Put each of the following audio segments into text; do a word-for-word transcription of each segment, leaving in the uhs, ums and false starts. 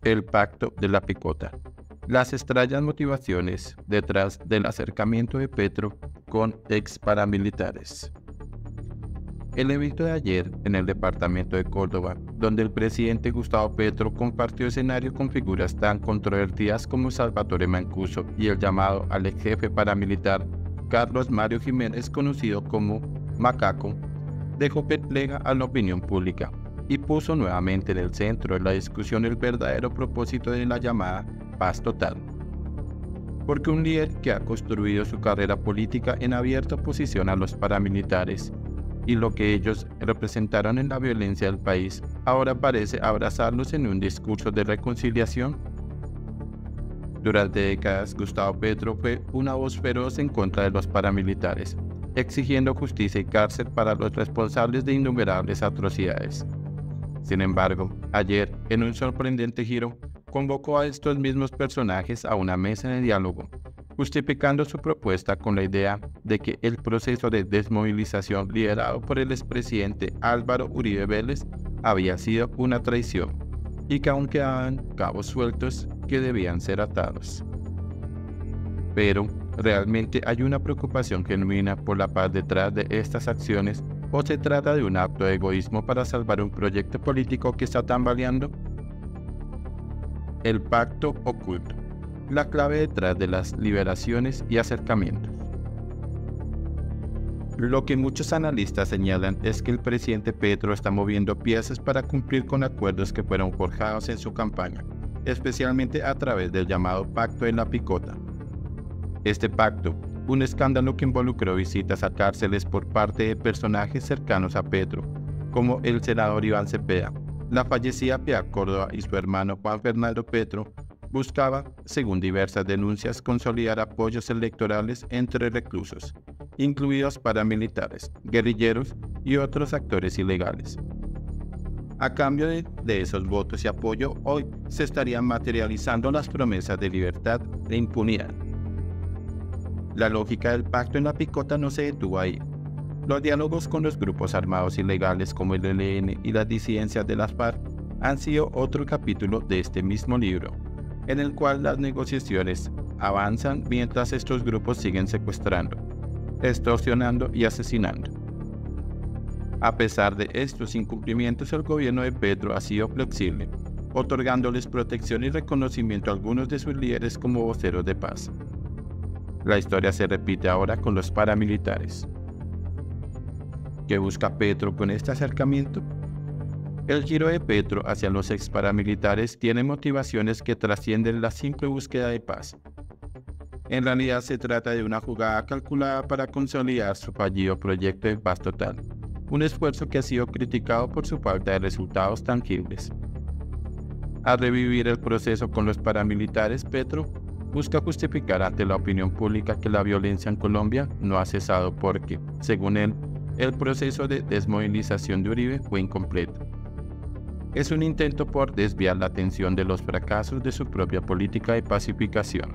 El pacto de la picota. Las extrañas motivaciones detrás del acercamiento de Petro con ex paramilitares. El evento de ayer en el departamento de Córdoba, donde el presidente Gustavo Petro compartió escenario con figuras tan controvertidas como Salvatore Mancuso y el llamado al ex jefe paramilitar Carlos Mario Jiménez, conocido como Macaco, dejó perpleja a la opinión pública y puso nuevamente en el centro de la discusión el verdadero propósito de la llamada paz total. Porque un líder que ha construido su carrera política en abierta oposición a los paramilitares y lo que ellos representaron en la violencia del país, ahora parece abrazarlos en un discurso de reconciliación. Durante décadas, Gustavo Petro fue una voz feroz en contra de los paramilitares, exigiendo justicia y cárcel para los responsables de innumerables atrocidades. Sin embargo, ayer, en un sorprendente giro, convocó a estos mismos personajes a una mesa de diálogo, justificando su propuesta con la idea de que el proceso de desmovilización liderado por el expresidente Álvaro Uribe Vélez había sido una traición y que aún quedaban cabos sueltos que debían ser atados. Pero, ¿realmente hay una preocupación genuina por la paz detrás de estas acciones o se trata de un acto de egoísmo para salvar un proyecto político que está tambaleando? El pacto oculto. La clave detrás de las liberaciones y acercamientos. Lo que muchos analistas señalan es que el presidente Petro está moviendo piezas para cumplir con acuerdos que fueron forjados en su campaña, especialmente a través del llamado Pacto de la Picota. Este pacto, un escándalo que involucró visitas a cárceles por parte de personajes cercanos a Petro, como el senador Iván Cepeda, la fallecida Piedad Córdoba y su hermano Juan Fernando Petro, buscaba, según diversas denuncias, consolidar apoyos electorales entre reclusos, incluidos paramilitares, guerrilleros y otros actores ilegales. A cambio de, de esos votos y apoyo, hoy se estarían materializando las promesas de libertad e impunidad. La lógica del pacto en la picota no se detuvo ahí. Los diálogos con los grupos armados ilegales como el E L N y las disidencias de las FARC han sido otro capítulo de este mismo libro, en el cual las negociaciones avanzan mientras estos grupos siguen secuestrando, extorsionando y asesinando. A pesar de estos incumplimientos, el gobierno de Petro ha sido flexible, otorgándoles protección y reconocimiento a algunos de sus líderes como voceros de paz. La historia se repite ahora con los paramilitares. ¿Qué busca Petro con este acercamiento? El giro de Petro hacia los ex paramilitares tiene motivaciones que trascienden la simple búsqueda de paz. En realidad se trata de una jugada calculada para consolidar su fallido proyecto de paz total, un esfuerzo que ha sido criticado por su falta de resultados tangibles. Al revivir el proceso con los paramilitares, Petro busca justificar ante la opinión pública que la violencia en Colombia no ha cesado porque, según él, el proceso de desmovilización de Uribe fue incompleto. Es un intento por desviar la atención de los fracasos de su propia política de pacificación.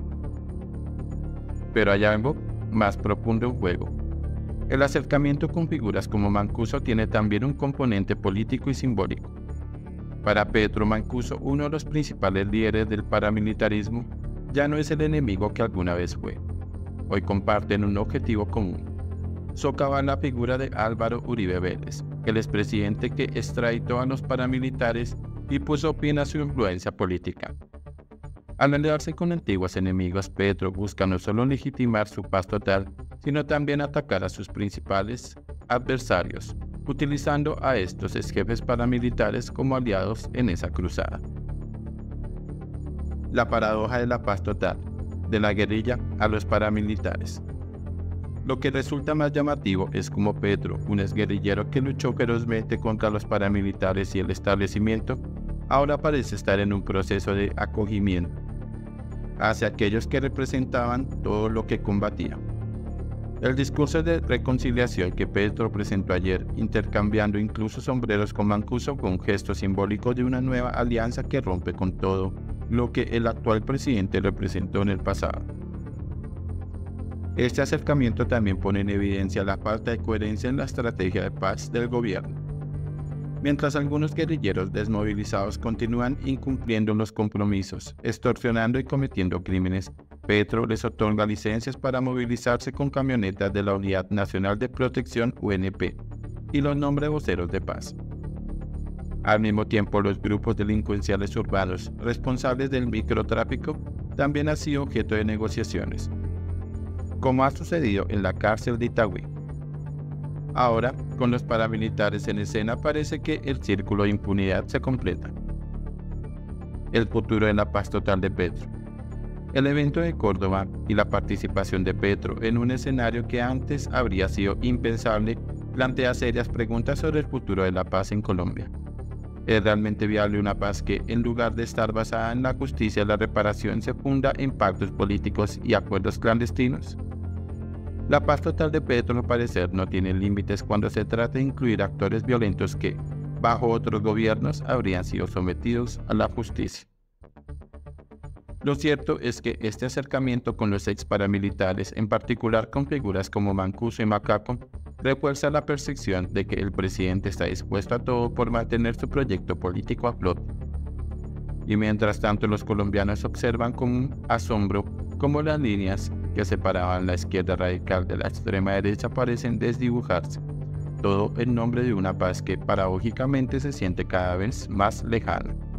Pero hay algo más profundo en juego. El acercamiento con figuras como Mancuso tiene también un componente político y simbólico. Para Petro, Mancuso, uno de los principales líderes del paramilitarismo, ya no es el enemigo que alguna vez fue. Hoy comparten un objetivo común: socavar la figura de Álvaro Uribe Vélez, el expresidente que extraditó a los paramilitares y puso fin a su influencia política. Al aliarse con antiguos enemigos, Petro busca no solo legitimar su paz total, sino también atacar a sus principales adversarios, utilizando a estos exjefes paramilitares como aliados en esa cruzada. La paradoja de la paz total, de la guerrilla a los paramilitares. Lo que resulta más llamativo es cómo Petro, un exguerrillero que luchó ferozmente contra los paramilitares y el establecimiento, ahora parece estar en un proceso de acogimiento hacia aquellos que representaban todo lo que combatía. El discurso de reconciliación que Petro presentó ayer, intercambiando incluso sombreros con Mancuso, fue un gesto simbólico de una nueva alianza que rompe con todo lo que el actual presidente representó en el pasado. Este acercamiento también pone en evidencia la falta de coherencia en la estrategia de paz del gobierno. Mientras algunos guerrilleros desmovilizados continúan incumpliendo los compromisos, extorsionando y cometiendo crímenes, Petro les otorga licencias para movilizarse con camionetas de la Unidad Nacional de Protección U N P y los nombra voceros de paz. Al mismo tiempo, los grupos delincuenciales urbanos responsables del microtráfico también han sido objeto de negociaciones, como ha sucedido en la cárcel de Itagüí. Ahora, con los paramilitares en escena, parece que el círculo de impunidad se completa. El futuro de la paz total de Petro. El evento de Córdoba y la participación de Petro en un escenario que antes habría sido impensable plantea serias preguntas sobre el futuro de la paz en Colombia. ¿Es realmente viable una paz que, en lugar de estar basada en la justicia y la reparación, se funda en pactos políticos y acuerdos clandestinos? La paz total de Petro, al parecer, no tiene límites cuando se trata de incluir actores violentos que, bajo otros gobiernos, habrían sido sometidos a la justicia. Lo cierto es que este acercamiento con los ex paramilitares, en particular con figuras como Mancuso y Macaco, refuerza la percepción de que el presidente está dispuesto a todo por mantener su proyecto político a flote. Y mientras tanto, los colombianos observan con asombro cómo las líneas que separaban la izquierda radical de la extrema derecha parecen desdibujarse, todo en nombre de una paz que paradójicamente se siente cada vez más lejana.